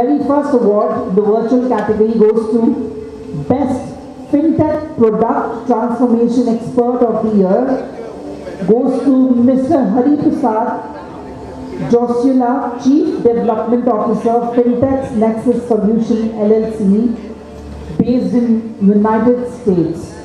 very first award in the virtual category goes to Best FinTech Product Transformation Expert of the Year, goes to Mr. Hari Prasad Josula, Chief Development Officer, Fintech's Nexus Solution LLC, based in United States.